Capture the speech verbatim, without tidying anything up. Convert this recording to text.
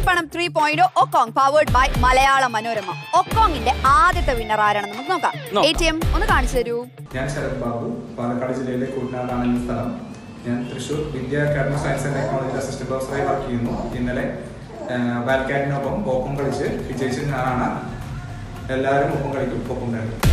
പൊൻപണം three point ഒക്കോങ് powered by Malayala Manorama. ഒക്കോങ്ങിന്റെ ആദ്യത്തെ winner ആരാണെന്ന് നമുക്ക് നോക്കാം. എ ടി എം ഒന്ന് കാണിച്ചു തരൂ. ഞാൻ ശരത് ബാബു, പാലക്കാട് ജില്ലയിലെ കൂട്ടനാടാണ് ഈ സ്ഥലം. ഞാൻ Thrissur Vidya academy science and technology assistant പ്രൊഫസറായി വർക്ക് ചെയ്യുന്നു. ഇന്നലെ വാൽക്കാറ്റിനൊപ്പം ഒപ്പം കളിച്ച് വിജയിച്ച് ഞാനാണ്. എല്ലാവരും ഒപ്പം കളിക്കും, ഒപ്പം കളിക്കും.